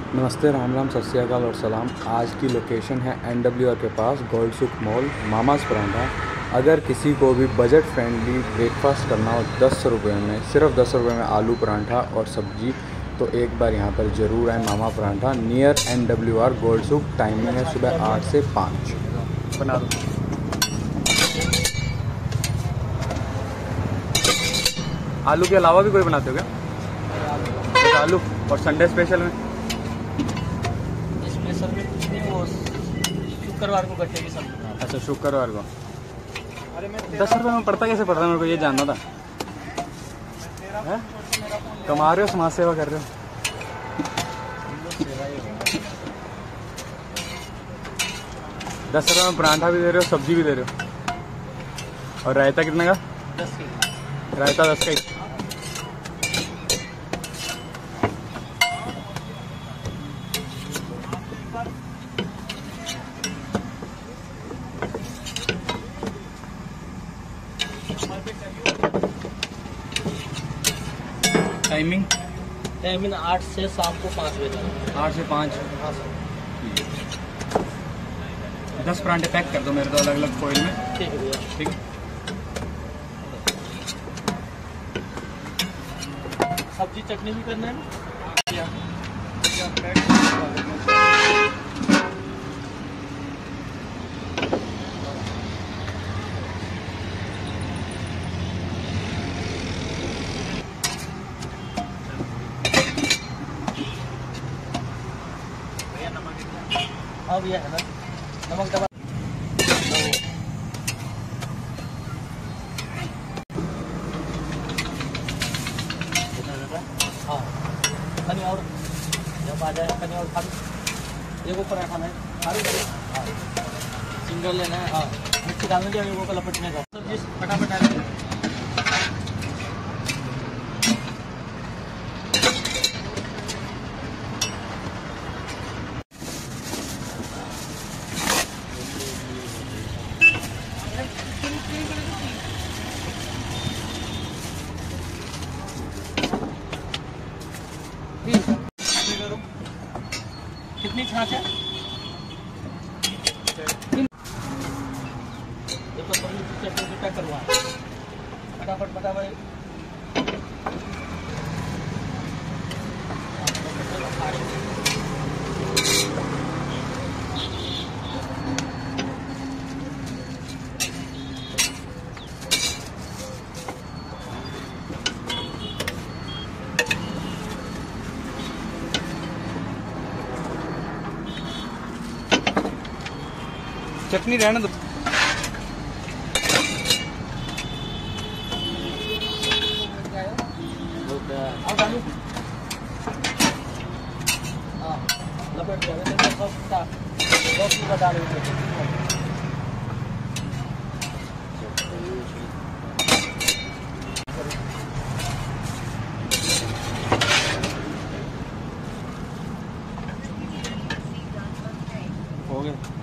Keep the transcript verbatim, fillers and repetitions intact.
नमस्ते, राम राम, सत श्री अकाल और सलाम। आज की लोकेशन है एन डब्ल्यू आर के पास गोल्ड सुख मॉल, मामास परांठा। अगर किसी को भी बजट फ्रेंडली ब्रेकफास्ट करना हो दस रुपये में, सिर्फ दस रुपये में आलू परांठा और सब्जी, तो एक बार यहाँ पर ज़रूर आए। Mama paratha near N W R gold Sukh. Timing है सुबह आठ से पाँच। बना दो। आलू के अलावा भी कोई बनाते हो क्या? आलू और संडे स्पेशल में स्पेशल में कुछ नहीं, वो शुक्रवार को गट्टे की सब्जी। अच्छा, शुक्रवार को। दस रुपये में पड़ता कैसे पड़ रहा है, मेरे को ये जानना था। है? कमा रहे हो, समाज सेवा कर रहे हो। दस रुपये में परांठा भी दे रहे हो, सब्जी भी दे रहे हो। और रायता कितने का? दस के। रायता दस का ही। टाइमिंग टाइमिंग आठ से शाम को पाँच बजे तक। आठ से पाँच। हाँ सर, दस परांठे पैक कर दो मेरे को अलग अलग फॉइल में। ठीक है भैया। ठीक है। सब्जी चटनी भी करना है ना? हाँ भैया, है ना नमक दवा। हाँ, कहीं और जब आ जाए कहीं और खा लो। एगो पराठा है, खा लो। हाँ, सिंगल लेना है। हाँ, मिर्ची डालने के एगो को लपटने का। सब्जी फटाफट डाल। कितनी छाछ है? देखो सब्जी चटनी पैक करवा फटाफट फटाफट। चटनी रहने दो। अब आलू हाँ लपेट दिया। दस रुपये डाले हो गया।